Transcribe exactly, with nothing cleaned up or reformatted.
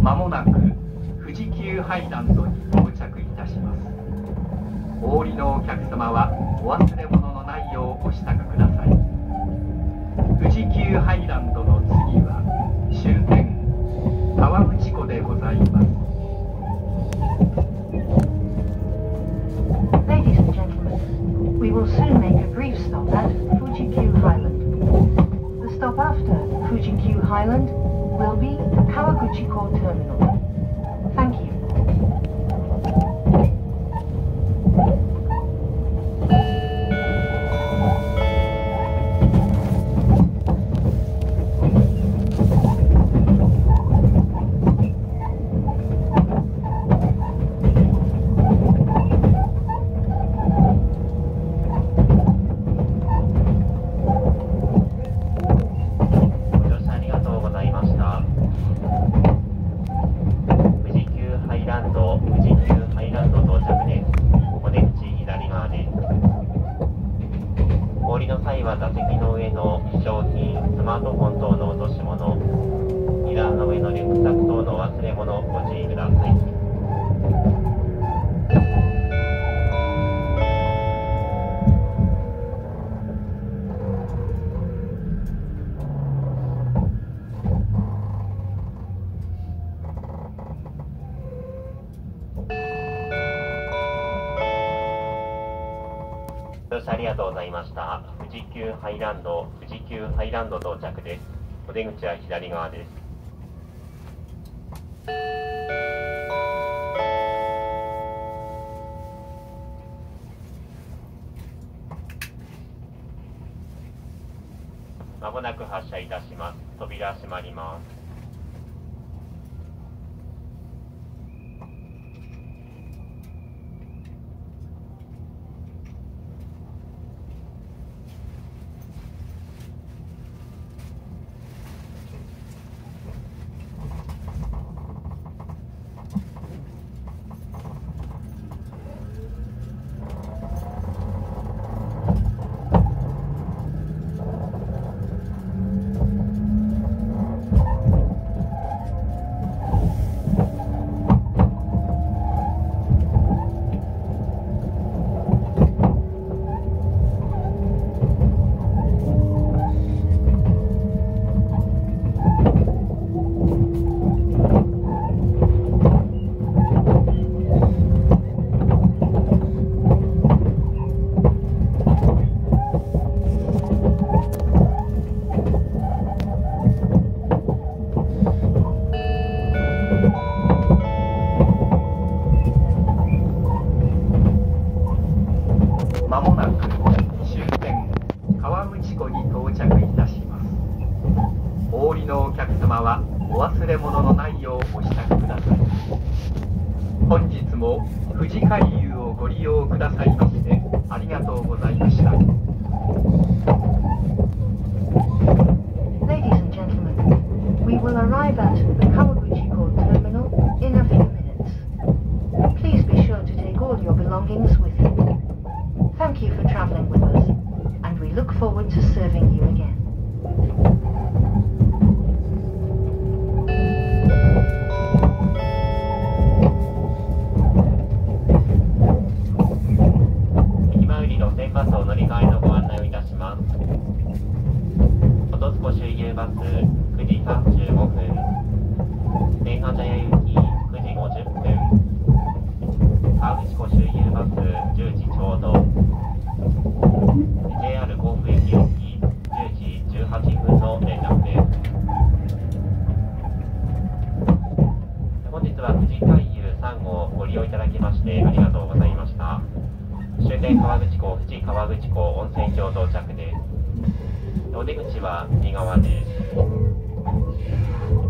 まもなく富士急ハイランドに到着いたします。お降りのお客様はお忘れ物のないようお支度ください。富士急ハイランドの次は終点河口湖でございます。 Ladies and gentlemen, we will soon make a brief stop at Fuji-Q Highland. The stop after Fuji-Q Highland will be the Kawaguchiko Terminal. Thank you. ありがとうございました。富士急ハイランド、富士急ハイランド到着です。お出口は左側です。まもなく発車いたします。扉閉まります。本日も富士海遊をご利用くださいましてありがとうございました。 Ladies and gentlemen, we will arrive at the Kawaguchiko Terminal in a few minutes. Please be sure to take all your belongings with you. Thank you for traveling with us, and we look forward to serving you again. バスを乗り換えのご案内をいたします。本栖湖周遊バスくじさんじゅうごふん、天半茶屋行きくじごじゅっぷん、河口湖周遊バスじゅうじちょうど、ジェイアール 甲府駅行きじゅうじじゅうはっぷんの連絡です。本日は富士海遊さん号をご利用いただきましてありがとうございました。終点河口湖富士河口湖温泉郷到着です。お出口は右側です。